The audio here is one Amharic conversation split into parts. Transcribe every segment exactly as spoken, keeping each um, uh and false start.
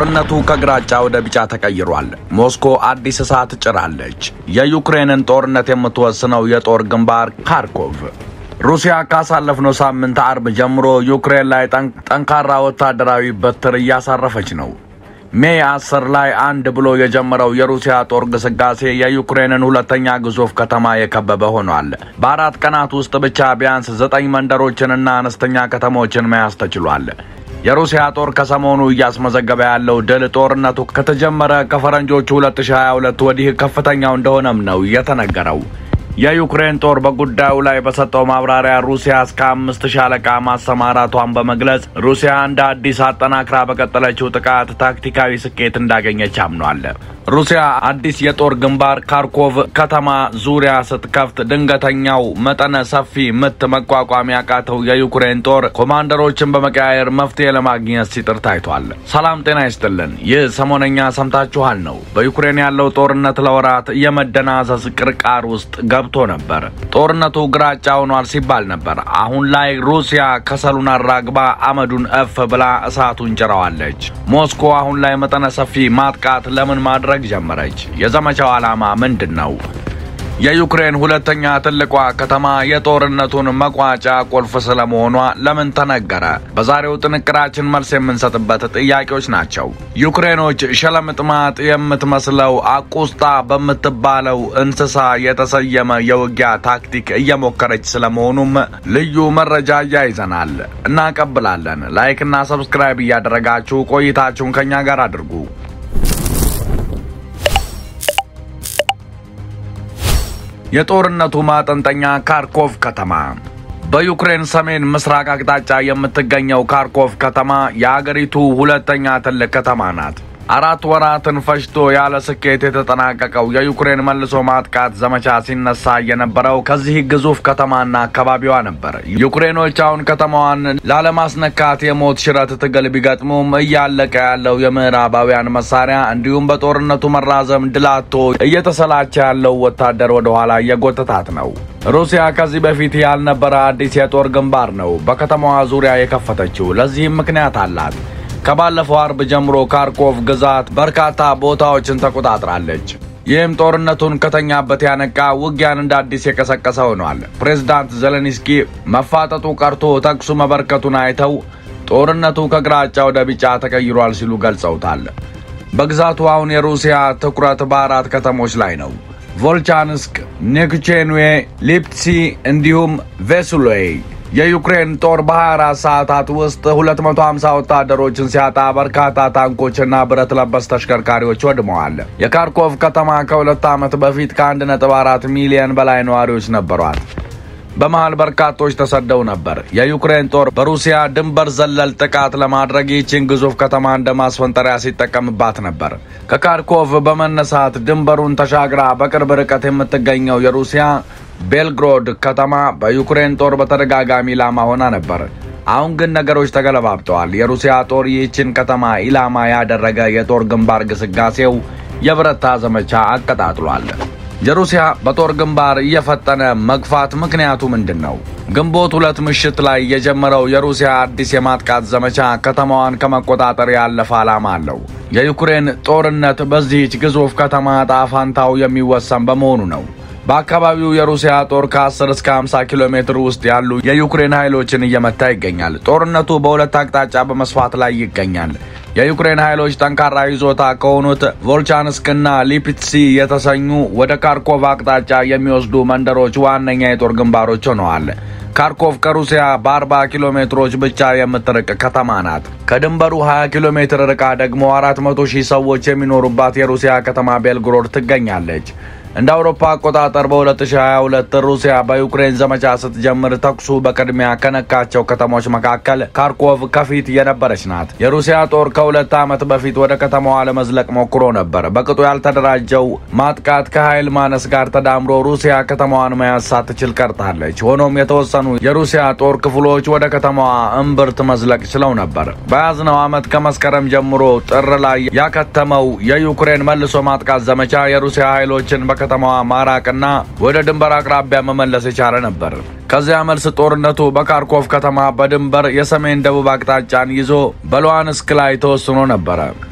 ጦርነቱ ከግራጫ ወደ ቢጫ ተቀይሯል። ሞስኮ አዲስ እሳት ጭራለች። የዩክሬንን ጦርነት የምትወስነው የጦር ግንባር ካርኮቭ። ሩሲያ ካሳለፍነው ሳምንት አርብ ጀምሮ ዩክሬን ላይ ጠንካራ ወታደራዊ በትር እያሳረፈች ነው። ሜይ አስር ላይ አንድ ብሎ የጀመረው የሩሲያ ጦር ግስጋሴ የዩክሬንን ሁለተኛ ግዙፍ ከተማ የከበበ ሆኗል። በአራት ቀናት ውስጥ ብቻ ቢያንስ ዘጠኝ መንደሮችንና አነስተኛ ከተሞችን መያዝ ተችሏል። የሩሲያ ጦር ከሰሞኑ እያስመዘገበ ያለው ድል ጦርነቱ ከተጀመረ ከፈረንጆቹ ሁለት ሺህ ሃያ ሁለት ወዲህ ከፍተኛው እንደሆነም ነው የተነገረው። የዩክሬን ጦር በጉዳዩ ላይ በሰጠው ማብራሪያ ሩሲያ እስከ አምስት ሻለቃ ማሰማራቷን በመግለጽ ሩሲያ እንደ አዲስ አጠናክራ በቀጠለችው ጥቃት ታክቲካዊ ስኬት እንዳገኘች አምኗል። ሩሲያ አዲስ የጦር ግንባር ካርኮቭ ከተማ ዙሪያ ስትከፍት ድንገተኛው መጠነ ሰፊ ምት መቋቋም ያቃተው የዩክሬን ጦር ኮማንደሮችን በመቀያየር መፍትሄ ለማግኘት ሲጥር ታይቷል። ሰላም ጤና ይስጥልን። ይህ ሰሞነኛ ሰምታችኋል ነው። በዩክሬን ያለው ጦርነት ለወራት የመደናዘዝ ቅርቃር ውስጥ ገብቶ ነበር። ጦርነቱ ግራጫ ሆኗል ሲባል ነበር። አሁን ላይ ሩሲያ ከሰሉን አራግባ አመዱን እፍ ብላ እሳቱን ጭራዋለች። ሞስኮ አሁን ላይ መጠነ ሰፊ ማጥቃት ለምን ማድረግ ጀመረች? የዘመቻው ዓላማ ምንድነው? የዩክሬን ሁለተኛ ትልቋ ከተማ የጦርነቱን መቋጫ ቁልፍ ስለመሆኗ ለምን ተነገረ? በዛሬው ጥንቅራችን መልስ የምንሰጥበት ጥያቄዎች ናቸው። ዩክሬኖች ሸለምጥማጥ የምትመስለው አቁስጣ በምትባለው እንስሳ የተሰየመ የውጊያ ታክቲክ እየሞከረች ስለመሆኑም ልዩ መረጃ ያይዘናል እናቀብላለን። ላይክ እና ሰብስክራይብ እያደረጋችሁ ቆይታችሁን ከኛ ጋር አድርጉ። የጦርነቱ ማጠንጠኛ ካርኮቭ ከተማ። በዩክሬን ሰሜን ምስራቅ አቅጣጫ የምትገኘው ካርኮቭ ከተማ የአገሪቱ ሁለተኛ ትልቅ ከተማ ናት። አራት ወራትን ፈጅቶ ያለ ስኬት የተጠናቀቀው የዩክሬን መልሶ ማጥቃት ዘመቻ ሲነሳ የነበረው ከዚህ ግዙፍ ከተማና አካባቢዋ ነበር። ዩክሬኖች አሁን ከተማዋን ላለማስነካት የሞት ሽረት ትግል ቢገጥሙም እያለቀ ያለው የምዕራባውያን መሳሪያ እንዲሁም በጦርነቱ መራዘም ድላቶ እየተሰላቸ ያለው ወታደር ወደ ኋላ እየጎተታት ነው። ሩሲያ ከዚህ በፊት ያልነበረ አዲስ የጦር ግንባር ነው በከተማዋ ዙሪያ የከፈተችው። ለዚህም ምክንያት አላት። ከባለፈው አርብ ጀምሮ ካርኮቭ ግዛት በርካታ ቦታዎችን ተቆጣጥራለች። ይህም ጦርነቱን ከተኛበት ያነቃ ውጊያን እንደ አዲስ የቀሰቀሰ ሆኗል። ፕሬዝዳንት ዜሌንስኪ መፋጠጡ ቀርቶ ተኩሱ መበርከቱን አይተው ጦርነቱ ከግራጫ ወደ ቢጫ ተቀይሯል ሲሉ ገልጸውታል። በግዛቱ አሁን የሩሲያ ትኩረት በአራት ከተሞች ላይ ነው። ቮልቻንስክ፣ ኔክቼንዌ፣ ሊፕሲ እንዲሁም ቬሱሎይ። የዩክሬን ጦር በሃያ አራት ሰዓታት ውስጥ ሁለት መቶ ሃምሳ ወታደሮችን ሲያጣ በርካታ ታንኮችና ብረት ለበስ ተሽከርካሪዎች ወድመዋል። የካርኮቭ ከተማ ከሁለት ዓመት በፊት ከአንድ ነጥብ አራት ሚሊዮን በላይ ነዋሪዎች ነበሯት። በመሃል በርካቶች ተሰደው ነበር። የዩክሬን ጦር በሩሲያ ድንበር ዘለል ጥቃት ለማድረግ ይህችን ግዙፍ ከተማ እንደ ማስፈንጠሪያ ሲጠቀምባት ነበር። ከካርኮቭ በመነሳት ድንበሩን ተሻግራ በቅርብ ርቀት የምትገኘው የሩሲያ ቤልግሮድ ከተማ በዩክሬን ጦር በተደጋጋሚ ኢላማ ሆና ነበር። አሁን ግን ነገሮች ተገለባብጠዋል። የሩሲያ ጦር ይህችን ከተማ ኢላማ ያደረገ የጦር ግንባር ግስጋሴው የብረታ ዘመቻ አቀጣጥሏል። የሩሲያ በጦር ግንባር እየፈጠነ መግፋት ምክንያቱ ምንድነው? ግንቦት ሁለት ምሽት ላይ የጀመረው የሩሲያ አዲስ የማጥቃት ዘመቻ ከተማዋን ከመቆጣጠር ያለፈ ዓላማ አለው። የዩክሬን ጦርነት በዚህች ግዙፍ ከተማ ዕጣ ፈንታው የሚወሰን በመሆኑ ነው። በአካባቢው የሩሲያ ጦር ከአስር እስከ ሃምሳ ኪሎ ሜትር ውስጥ ያሉ የዩክሬን ኃይሎችን እየመታ ይገኛል። ጦርነቱ በሁለት አቅጣጫ በመስፋት ላይ ይገኛል። የዩክሬን ኃይሎች ጠንካራ ይዞታ ከሆኑት ቮልቻንስክና ሊፕሲ የተሰኙ ወደ ካርኮቭ አቅጣጫ የሚወስዱ መንደሮች ዋነኛ የጦር ግንባሮች ሆነዋል። ካርኮቭ ከሩሲያ በአርባ ኪሎ ሜትሮች ብቻ የምትርቅ ከተማ ናት። ከድንበሩ ሃያ ኪሎ ሜትር ርቃ ደግሞ አራት መቶ ሺህ ሰዎች የሚኖሩባት የሩሲያ ከተማ ቤልግሮድ ትገኛለች። እንደ አውሮፓ አቆጣጠር በ2022 ሩሲያ በዩክሬን ዘመቻ ስትጀምር ተኩሱ በቅድሚያ ከነካቸው ከተሞች መካከል ካርኮቭ ከፊት የነበረች ናት። የሩሲያ ጦር ከሁለት ዓመት በፊት ወደ ከተማዋ ለመዝለቅ ሞክሮ ነበር። በቅጡ ያልተደራጀው ማጥቃት ከኃይል ማነስ ጋር ተዳምሮ ሩሲያ ከተማዋን መያዝ ሳትችል ቀርታለች። ሆኖም የተወሰኑ የሩሲያ ጦር ክፍሎች ወደ ከተማዋ እምብርት መዝለቅ ችለው ነበር። በያዝነው ዓመት ከመስከረም ጀምሮ ጥር ላይ ያከተመው የዩክሬን መልሶ ማጥቃት ዘመቻ የሩሲያ ኃይሎችን ከተማዋ ማራቅና ወደ ድንበር አቅራቢያ መመለስ የቻለ ነበር። ከዚያ መልስ ጦርነቱ በካርኮቭ ከተማ በድንበር የሰሜን ደቡብ አቅጣጫን ይዞ በሉሃንስክ ላይ ተወስኖ ነበር።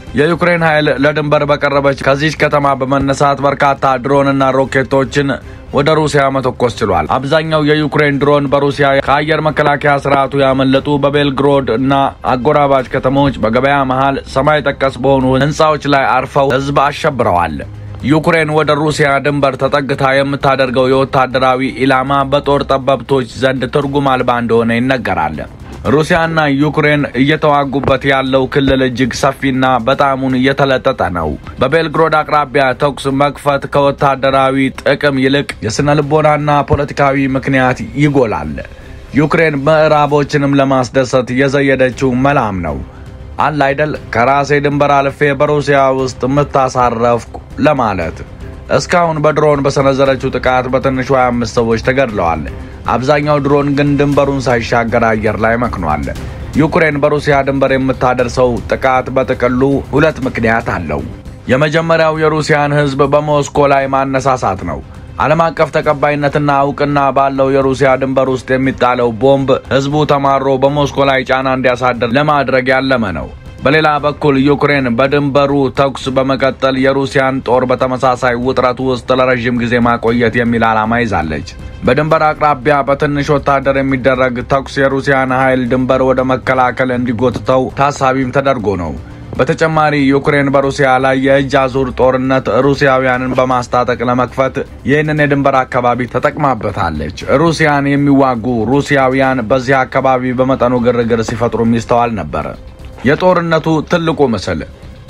የዩክሬን ኃይል ለድንበር በቀረበች ከዚህ ከተማ በመነሳት በርካታ ድሮንና ሮኬቶችን ወደ ሩሲያ መተኮስ ችሏል። አብዛኛው የዩክሬን ድሮን በሩሲያ ከአየር መከላከያ ስርዓቱ ያመለጡ በቤልግሮድ እና አጎራባች ከተሞች በገበያ መሃል ሰማይ ጠቀስ በሆኑ ህንጻዎች ላይ አርፈው ህዝብ አሸብረዋል። ዩክሬን ወደ ሩሲያ ድንበር ተጠግታ የምታደርገው የወታደራዊ ኢላማ በጦር ጠበብቶች ዘንድ ትርጉም አልባ እንደሆነ ይነገራል። ሩሲያና ዩክሬን እየተዋጉበት ያለው ክልል እጅግ ሰፊና በጣሙን እየተለጠጠ ነው። በቤልግሮድ አቅራቢያ ተኩስ መክፈት ከወታደራዊ ጥቅም ይልቅ የስነ ልቦናና ፖለቲካዊ ምክንያት ይጎላል። ዩክሬን ምዕራቦችንም ለማስደሰት የዘየደችው መላም ነው። አለ አይደል ከራሴ ድንበር አልፌ በሩሲያ ውስጥ መታሳረፍኩ ለማለት። እስካሁን በድሮን በሰነዘረችው ጥቃት በትንሹ ሃያ አምስት ሰዎች ተገድለዋል። አብዛኛው ድሮን ግን ድንበሩን ሳይሻገር አየር ላይ መክኗል። ዩክሬን በሩሲያ ድንበር የምታደርሰው ጥቃት በጥቅሉ ሁለት ምክንያት አለው። የመጀመሪያው የሩሲያን ህዝብ በሞስኮ ላይ ማነሳሳት ነው። ዓለም አቀፍ ተቀባይነትና እውቅና ባለው የሩሲያ ድንበር ውስጥ የሚጣለው ቦምብ ህዝቡ ተማሮ በሞስኮ ላይ ጫና እንዲያሳድር ለማድረግ ያለመ ነው። በሌላ በኩል ዩክሬን በድንበሩ ተኩስ በመቀጠል የሩሲያን ጦር በተመሳሳይ ውጥረት ውስጥ ለረጅም ጊዜ ማቆየት የሚል ዓላማ ይዛለች። በድንበር አቅራቢያ በትንሽ ወታደር የሚደረግ ተኩስ የሩሲያን ኃይል ድንበር ወደ መከላከል እንዲጎትተው ታሳቢም ተደርጎ ነው። በተጨማሪ ዩክሬን በሩሲያ ላይ የእጅ አዙር ጦርነት ሩሲያውያንን በማስታጠቅ ለመክፈት ይህንን የድንበር አካባቢ ተጠቅማበታለች። ሩሲያን የሚዋጉ ሩሲያውያን በዚህ አካባቢ በመጠኑ ግርግር ሲፈጥሩ ሚስተዋል ነበር። የጦርነቱ ትልቁ ምስል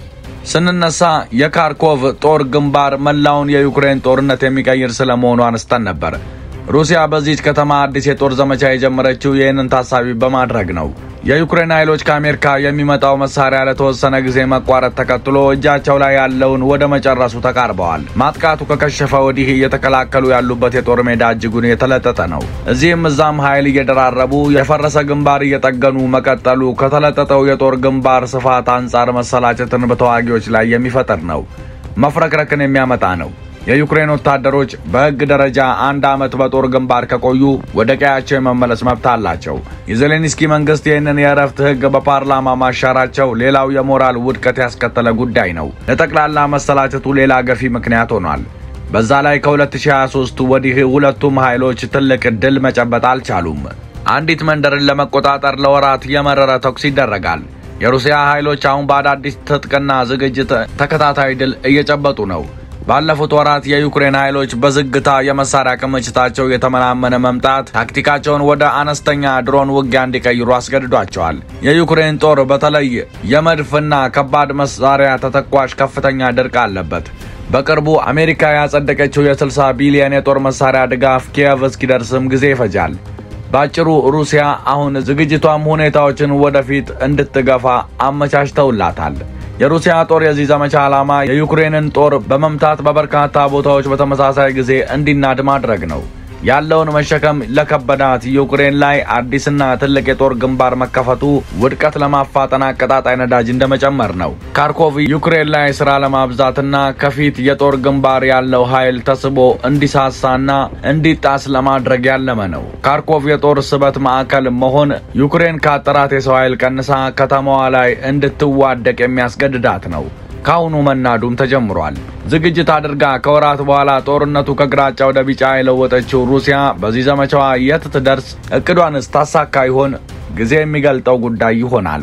ስንነሳ የካርኮቭ ጦር ግንባር መላውን የዩክሬን ጦርነት የሚቀይር ስለመሆኑ አንስተን ነበር። ሩሲያ በዚህ ከተማ አዲስ የጦር ዘመቻ የጀመረችው ይህንን ታሳቢ በማድረግ ነው። የዩክሬን ኃይሎች ከአሜሪካ የሚመጣው መሳሪያ ለተወሰነ ጊዜ መቋረጥ ተከትሎ እጃቸው ላይ ያለውን ወደ መጨረሱ ተቃርበዋል። ማጥቃቱ ከከሸፈ ወዲህ እየተከላከሉ ያሉበት የጦር ሜዳ እጅጉን የተለጠጠ ነው። እዚህም እዛም ኃይል እየደራረቡ የፈረሰ ግንባር እየጠገኑ መቀጠሉ ከተለጠጠው የጦር ግንባር ስፋት አንጻር መሰላቸትን በተዋጊዎች ላይ የሚፈጠር ነው። መፍረክረክን የሚያመጣ ነው። የዩክሬን ወታደሮች በህግ ደረጃ አንድ አመት በጦር ግንባር ከቆዩ ወደ ቀያቸው የመመለስ መብት አላቸው። የዜሌንስኪ መንግስት ይህንን የእረፍት ህግ በፓርላማ ማሻራቸው ሌላው የሞራል ውድቀት ያስከተለ ጉዳይ ነው። ለጠቅላላ መሰላቸቱ ሌላ ገፊ ምክንያት ሆኗል። በዛ ላይ ከሁለት ሺህ ሃያ ሶስት ወዲህ ሁለቱም ኃይሎች ትልቅ ድል መጨበጥ አልቻሉም። አንዲት መንደርን ለመቆጣጠር ለወራት የመረረ ተኩስ ይደረጋል። የሩሲያ ኃይሎች አሁን በአዳዲስ ትጥቅና ዝግጅት ተከታታይ ድል እየጨበጡ ነው። ባለፉት ወራት የዩክሬን ኃይሎች በዝግታ የመሳሪያ ክምችታቸው የተመናመነ መምጣት ታክቲካቸውን ወደ አነስተኛ ድሮን ውጊያ እንዲቀይሩ አስገድዷቸዋል። የዩክሬን ጦር በተለይ የመድፍና ከባድ መሳሪያ ተተኳሽ ከፍተኛ ድርቅ አለበት። በቅርቡ አሜሪካ ያጸደቀችው የስልሳ ቢሊዮን የጦር መሳሪያ ድጋፍ ኪየቭ እስኪደርስም ጊዜ ይፈጃል። ባጭሩ ሩሲያ አሁን ዝግጅቷም ሁኔታዎችን ወደፊት እንድትገፋ አመቻችተውላታል። የሩሲያ ጦር የዚህ ዘመቻ ዓላማ የዩክሬንን ጦር በመምታት በበርካታ ቦታዎች በተመሳሳይ ጊዜ እንዲናድ ማድረግ ነው። ያለውን መሸከም ለከበዳት ዩክሬን ላይ አዲስና ትልቅ የጦር ግንባር መከፈቱ ውድቀት ለማፋጠን አቀጣጣይ ነዳጅ እንደመጨመር ነው። ካርኮቭ ዩክሬን ላይ ስራ ለማብዛትና ከፊት የጦር ግንባር ያለው ኃይል ተስቦ እንዲሳሳና እንዲጣስ ለማድረግ ያለመ ነው። ካርኮቭ የጦር ስበት ማዕከል መሆን ዩክሬን ካጠራት የሰው ኃይል ቀንሳ ከተማዋ ላይ እንድትዋደቅ የሚያስገድዳት ነው። ካሁኑ መናዱም ተጀምሯል። ዝግጅት አድርጋ ከወራት በኋላ ጦርነቱ ከግራጫ ወደ ቢጫ የለወጠችው ሩሲያ በዚህ ዘመቻዋ የት ትደርስ? እቅዷንስ ታሳካ ይሆን? ጊዜ የሚገልጠው ጉዳይ ይሆናል።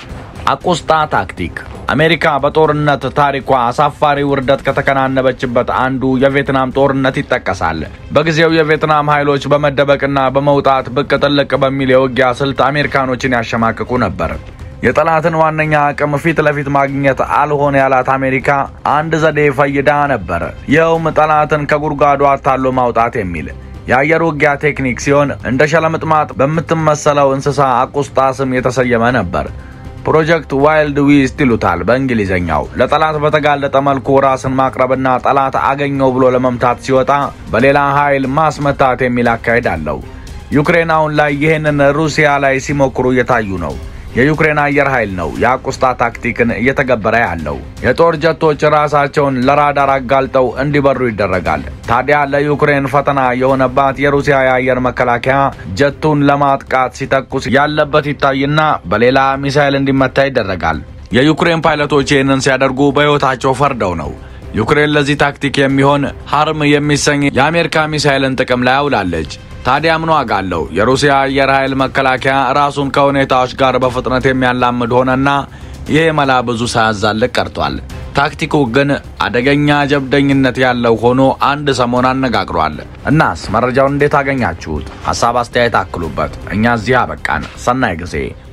አቁስታ ታክቲክ አሜሪካ በጦርነት ታሪኳ አሳፋሪ ውርደት ከተከናነበችበት አንዱ የቪየትናም ጦርነት ይጠቀሳል። በጊዜው የቪየትናም ኃይሎች በመደበቅና በመውጣት ብቅ ጥልቅ በሚል የውጊያ ስልት አሜሪካኖችን ያሸማቅቁ ነበር። የጠላትን ዋነኛ አቅም ፊት ለፊት ማግኘት አልሆነ ያላት አሜሪካ አንድ ዘዴ ፈይዳ ነበር። ይኸውም ጠላትን ከጉድጓዱ አታሎ ማውጣት የሚል የአየር ውጊያ ቴክኒክ ሲሆን እንደ ሸለምጥማጥ በምትመሰለው እንስሳ አቁስታ ስም የተሰየመ ነበር። ፕሮጀክት ዋይልድ ዊስት ይሉታል በእንግሊዘኛው። ለጠላት በተጋለጠ መልኩ ራስን ማቅረብና ጠላት አገኘው ብሎ ለመምታት ሲወጣ በሌላ ኃይል ማስመታት የሚል አካሄድ አለው። ዩክሬን አሁን ላይ ይህንን ሩሲያ ላይ ሲሞክሩ እየታዩ ነው። የዩክሬን አየር ኃይል ነው የአቁስታ ታክቲክን እየተገበረ ያለው። የጦር ጀቶች ራሳቸውን ለራዳር አጋልጠው እንዲበሩ ይደረጋል። ታዲያ ለዩክሬን ፈተና የሆነባት የሩሲያ የአየር መከላከያ ጀቱን ለማጥቃት ሲተኩስ ያለበት ይታይና በሌላ ሚሳኤል እንዲመታ ይደረጋል። የዩክሬን ፓይለቶች ይህንን ሲያደርጉ በህይወታቸው ፈርደው ነው። ዩክሬን ለዚህ ታክቲክ የሚሆን ሃርም የሚሰኝ የአሜሪካ ሚሳኤልን ጥቅም ላይ አውላለች። ታዲያ ምን ዋጋ አለው? የሩሲያ አየር ኃይል መከላከያ ራሱን ከሁኔታዎች ጋር በፍጥነት የሚያላምድ ሆነና ይሄ መላ ብዙ ሳያዛልቅ ቀርቷል። ታክቲኩ ግን አደገኛ ጀብደኝነት ያለው ሆኖ አንድ ሰሞን አነጋግሯል። እናስ መረጃውን እንዴት አገኛችሁት? ሐሳብ አስተያየት አክሉበት። እኛ እዚህ አበቃን። ሰናይ ጊዜ